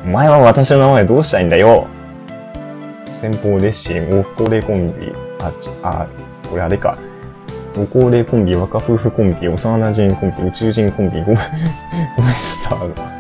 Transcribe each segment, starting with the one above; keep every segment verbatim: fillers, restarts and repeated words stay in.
お前は私の名前どうしたいんだよ。先方レッシン、ご高齢コンビ、あ、ち、あ、これあれか。ご高齢コンビ、若夫婦コンビ、幼馴染コンビ、宇宙人コンビ、ごめん、ごめんさ。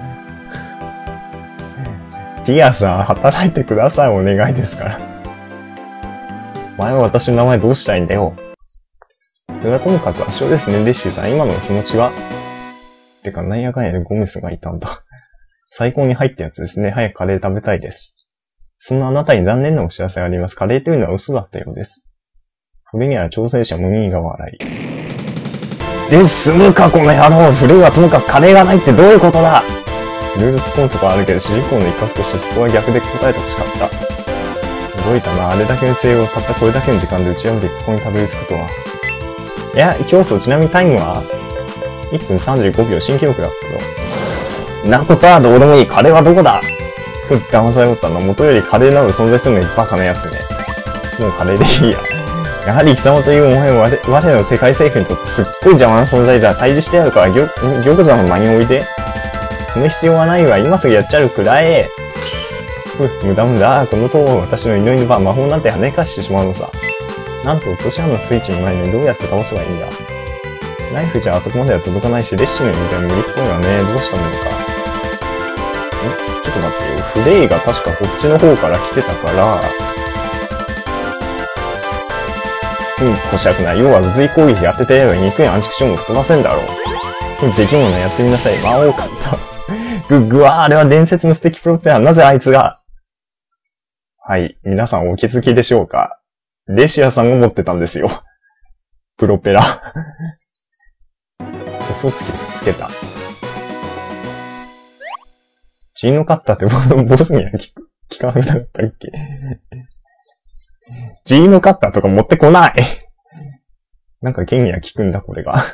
ティアさん、働いてください、お願いですから。お前は私の名前どうしたいんだよ。それはともかく圧勝ですね、レッシーさん。今の気持ちは。てか、なんやかんやでゴメスがいたんだ。最高に入ったやつですね。早くカレー食べたいです。そんなあなたに残念なお知らせがあります。カレーというのは嘘だったようです。これには挑戦者無耳が笑い。で、済むかこの野郎。フレイはともかくカレーがないってどういうことだ。いろいろ突っ込むとこあるけど、主人公の一角としてそこは逆で答えてほしかった。驚いたな。あれだけの声をたったこれだけの時間で打ち破ってここにたどり着くとは。いや、競争ちなみにタイムはいっぷんさんじゅうごびょう新記録だったぞ。なことはどうでもいい。カレーはどこだ。ふっ、騙されとったの。元よりカレーなど存在するのにバカなやつね。もうカレーでいいや。やはり貴様というもはや我, 我らの世界政府にとってすっごい邪魔な存在だ。退治してやるから、玉座の間においで。その必要はないわ。今すぐやっちゃうくらえ。ふっ、無駄無駄。この塔を私の祈りの場、魔法なんて跳ね返してしまうのさ。なんと落とし穴のスイッチもないのにどうやって倒せばいいんだ。ナイフじゃあそこまでは届かないし、レッシーのみたいに無理っぽいわね。どうしたものか。んちょっと待ってよ。フレイが確かこっちの方から来てたから、うん、こしゃくない。要は物理攻撃やっててやれば憎いアンチクションも吹っ飛ばせんだろう。うん、できるものやってみなさい。魔王買った。ぐ、ぐわー、あれは伝説の素敵プロペラ。なぜあいつが。はい。皆さんお気づきでしょうか。レシアさんが持ってたんですよ。プロペラ。嘘つき、つけた。ジーノカッターってボスには聞く、聞かなかったっけ。ジーノカッターとか持ってこない。なんか剣には効くんだ、これが。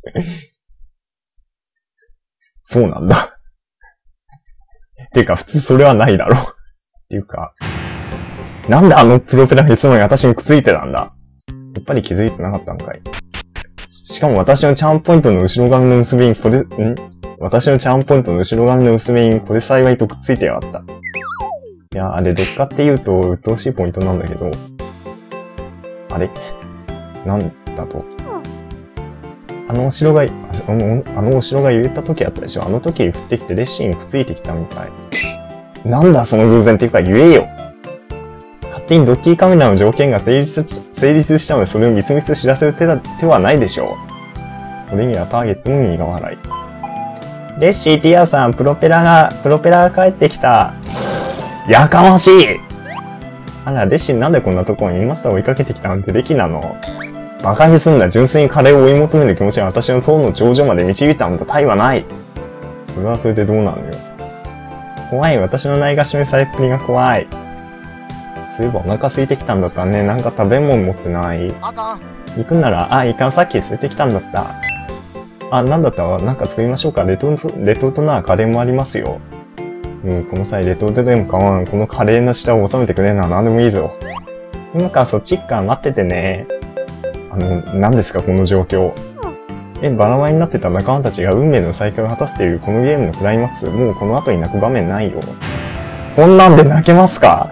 そうなんだ。ていうか、普通それはないだろう。っていうか、なんであのプロペラがいつの間に私にくっついてたんだ。やっぱり気づいてなかったのかい。しかも私のチャームポイントの後ろ髪の結びにこれ、ん私のチャームポイントの後ろ髪の結びにこれ幸いとくっついてやがった。いやー、あれ、どっかって言うと、鬱陶しいポイントなんだけど。あれなんだと。あのお城が、あの、あのお城が揺れた時あったでしょ。あの時降ってきてレッシーにくっついてきたみたい。なんだその偶然っていうか言えよ。勝手にドッキリカメラの条件が成立、成立したのでそれをみつみつ知らせる手だ、手はないでしょう。これにはターゲットの苦笑い。レッシー、ティアさん、プロペラが、プロペラが帰ってきた。やかましい。あら、レッシーなんでこんなところに今更追いかけてきたなんてできなの。馬鹿にすんな。純粋にカレーを追い求める気持ちが私の塔の頂上まで導いたのだ。他意はない。それはそれでどうなのよ。怖い。私のないがしめされっぷりが怖い。そういえばお腹空いてきたんだったね。なんか食べ物持ってない？行くんなら、あ、いかん、さっき捨ててきたんだった。あ、なんだったらなんか作りましょうか。レトルト、レトルトなカレーもありますよ。うん、この際レトルトでも構わん。このカレーの下を収めてくれるのは何でもいいぞ。今からそっちっか待っててね。あの、何ですかこの状況。え、バラバラになってた仲間たちが運命の再会を果たすというこのゲームのクライマックス。もうこの後に泣く場面ないよ。こんなんで泣けますか？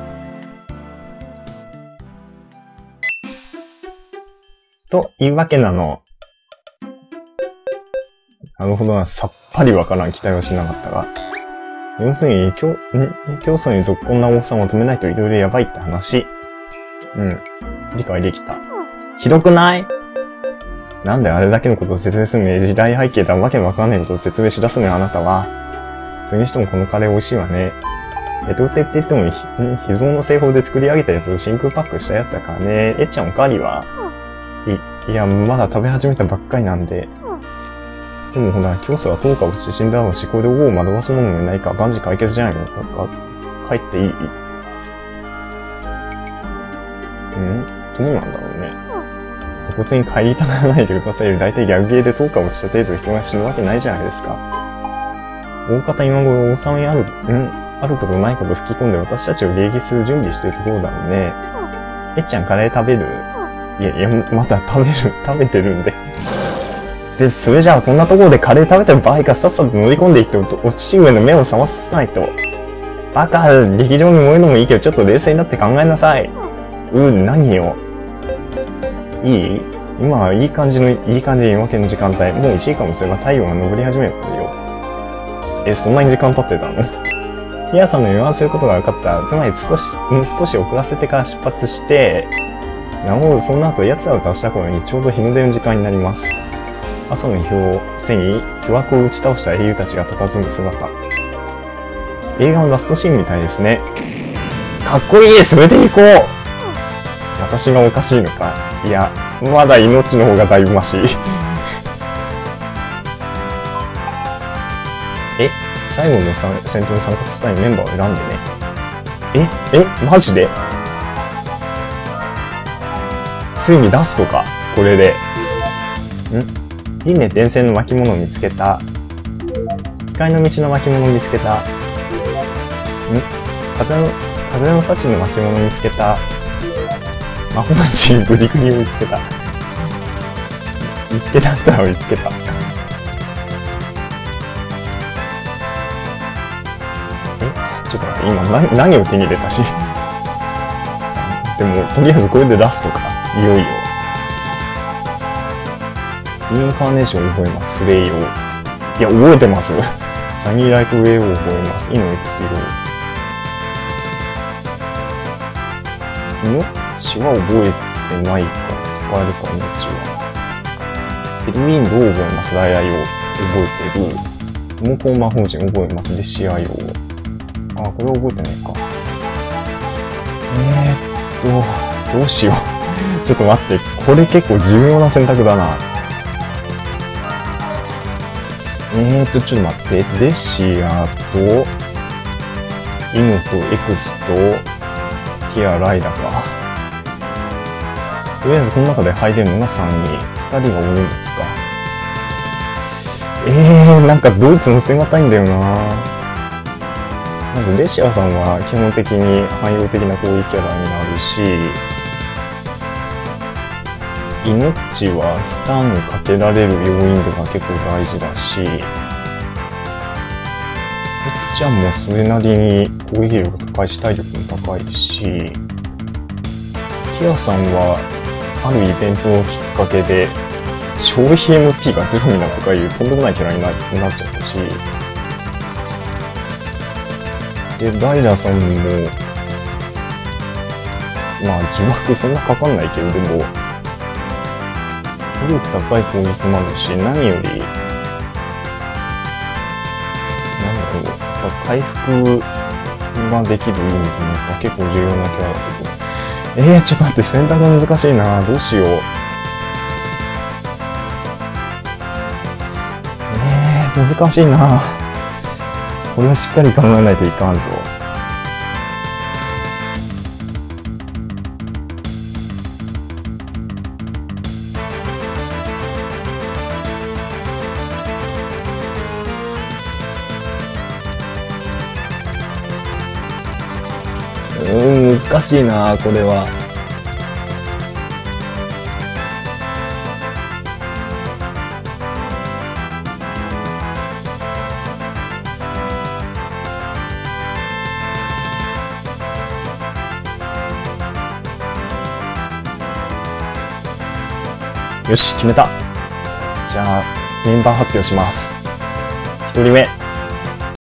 というわけなの。なるほどな、さっぱりわからん期待はしなかったが。要するに、競、ん競争に続婚な王様を止めないといろいろやばいって話。うん。理解できた。ひどくない？なんであれだけのことを説明するのに時代背景だわけのわかんないことを説明し出すのよ、あなたは。それにしてもこのカレー美味しいわね。レトルテって言っても、秘蔵の製法で作り上げたやつを真空パックしたやつだからね。えっちゃんおかわりは？い、いや、まだ食べ始めたばっかりなんで。でもほら、競争はともかく死んだの思考で王を惑わすものもいないか、万事解決じゃないのか、帰っていい？ん？どうなんだろうね。露骨に帰りたがらないでくださいよ。だいたいギャグゲーでとおかをした程度人が死ぬわけないじゃないですか。大方今頃王様にある、んあることないこと吹き込んで私たちを迎撃する準備してるところだもんね。えっちゃんカレー食べる？いやいや、まだ食べる、食べてるんで。で、それじゃあこんなところでカレー食べてる場合かさっさと乗り込んでいってお父上の目を覚まさせないと。 バカ、劇場に燃えるのもいいけど、ちょっと冷静になって考えなさい。うん、何よ。いい？今はいい感じの、いい感じの夜明けの時間帯。もういちじかんもすれば太陽が昇り始めるよ。え、そんなに時間経ってたの？ピアさんの言わせることが分かった。つまり少し、うん、少し遅らせてから出発して、なおのその後奴らを倒した頃にちょうど日の出の時間になります。朝の日を背に巨悪を打ち倒した英雄たちが佇む姿。映画のラストシーンみたいですね。かっこいい！それで行こう！私がおかしいのか。いや、まだ命の方がだいぶマシ。え、最後の戦闘に参加したいメンバーを選んでね。え、え、マジで？ついにラストか、これで。ん？いいね、電線の巻物を見つけた。光の道の巻物を見つけた。ん？風の、風の幸の巻物を見つけた。魔法陣グリグリを見つけた。見つけたったら見つけた。え？ちょっと待って、今何、何を手に入れたし。でも、とりあえずこれでラストか。いよいよ。リインカーネーションを覚えます。フレイを。いや、覚えてます。サニーライトウェイを覚えます。イノエクス用。ノッチは覚えてないから使えるか、ノッチは。エルウィンドを覚えます。ダイヤ用。覚えてる。モコン魔法陣覚えます。デシア用。あ、これ覚えてないか。えーっと、どうしよう。ちょっと待って。これ結構重要な選択だな。えーっと、ちょっと待って。デシアと、イノとエクスと、ティア、ライダか。とりあえずこの中で入れるのがさんにん。ふたりがオリンプスか。えー、なんかドイツの捨てがたいんだよな。まずレシアさんは基本的に汎用的な攻撃キャラになるし、イノッチはスタンかけられる要因度が結構大事だし、エッちゃんもそれなりに攻撃力高いし体力も高いし、ティアさんはあるイベントのきっかけで消費 エムティー がゼロになるとかいうとんでもないキャラに な, なっちゃったし、で、ライダーさんも、まあ呪縛そんなかかんないけど、でも、威力高い攻撃もあるし、何より、なんだろう、やっぱ回復ができる意味でもやっぱ結構重要なキャラだけど、えー、ちょっと待って、選択が難しいな。どうしよう。えー、難しいな。これはしっかり考えないといかんぞ。うーん、難しいな、これは。よし、決めた。じゃあ、メンバー発表します。ひとりめ、